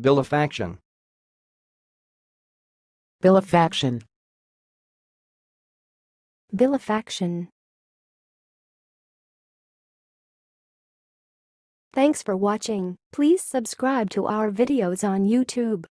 Bilifaction. Bilifaction. Bilifaction. Thanks for watching. Please subscribe to our videos on YouTube.